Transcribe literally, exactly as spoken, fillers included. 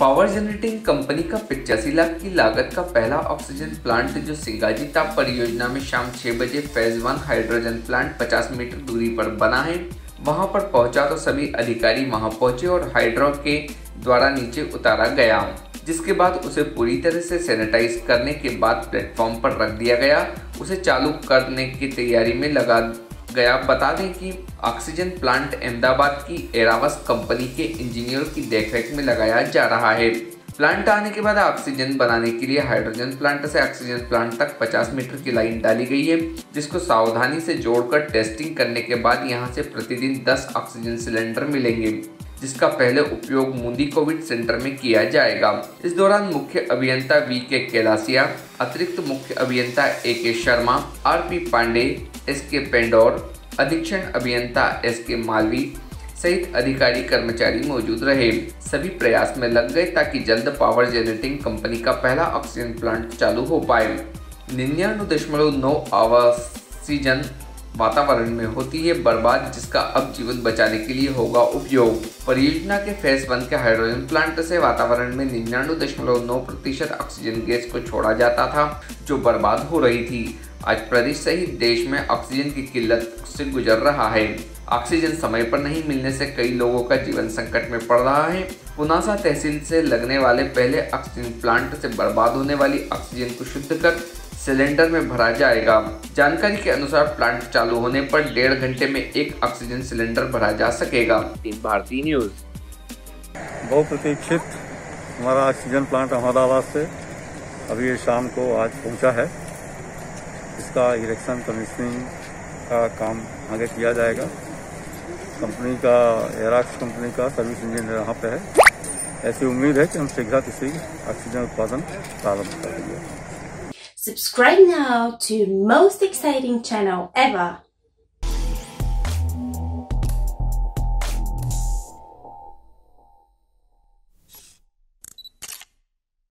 Power generating company का पिचासी लाख की लागत का पहला ऑक्सीजन प्लांट जो सिंगाजी ताप परियोजना में शाम छह बजे फेज वन हाइड्रोजन प्लांट पचास मीटर दूरी पर बना है, वहां पर पहुंचा तो सभी अधिकारी वहां पहुंचे और हाइड्रो के द्वारा नीचे उतारा गया, जिसके बाद उसे पूरी तरह से सैनिटाइज करने के बाद प्लेटफॉर्म पर रख दिया गया। उसे चालू करने की तैयारी में लगा गया। बता दें कि ऑक्सीजन प्लांट अहमदाबाद की एरावस कंपनी के इंजीनियर की देखरेख में लगाया जा रहा है। प्लांट आने के बाद ऑक्सीजन बनाने के लिए हाइड्रोजन प्लांट से ऑक्सीजन प्लांट तक पचास मीटर की लाइन डाली गई है, जिसको सावधानी से जोड़कर टेस्टिंग करने के बाद यहां से प्रतिदिन दस ऑक्सीजन सिलेंडर मिलेंगे, जिसका पहले उपयोग मुंदी कोविड सेंटर में किया जाएगा। इस दौरान मुख्य अभियंता वी के कैलासिया, अतिरिक्त मुख्य अभियंता A K Sharma, R P Pande, S K Pendor, अधीक्षण अभियंता एस के मालवी सहित अधिकारी कर्मचारी मौजूद रहे। सभी प्रयास में लग गए ताकि जल्द पावर जनरेटिंग कंपनी का पहला ऑक्सीजन प्लांट चालू हो पाए। निन्यानवे दशमलव नौ ऑक्सीजन वातावरण में होती है बर्बाद, जिसका अब जीवन बचाने के लिए होगा उपयोग। परियोजना के फेज वन के हाइड्रोजन प्लांट से वातावरण में निन्यानवे दशमलव नौ प्रतिशत ऑक्सीजन गैस को छोड़ा जाता था, जो बर्बाद हो रही थी। आज प्रदेश सहित देश में ऑक्सीजन की किल्लत से गुजर रहा है। ऑक्सीजन समय पर नहीं मिलने से कई लोगों का जीवन संकट में पड़ रहा है। पुनासा तहसील से लगने वाले पहले ऑक्सीजन प्लांट से बर्बाद होने वाली ऑक्सीजन को शुद्ध कर सिलेंडर में भरा जाएगा। जानकारी के अनुसार प्लांट चालू होने पर डेढ़ घंटे में एक ऑक्सीजन सिलेंडर भरा जा सकेगा। भारतीय न्यूज। बहुप्रतीक्षित हमारा ऑक्सीजन प्लांट अहमदाबाद से अभी शाम को आज पहुंचा है। इसका इरेक्शन कमीशनिंग का काम आगे किया जाएगा। कंपनी का एराक्स कंपनी का सर्विस इंजीनियर यहाँ पे है। ऐसी उम्मीद है कि हम शीघ्र इसी ऑक्सीजन उत्पादन प्रारंभ कर देंगे। Subscribe now to most exciting channel ever.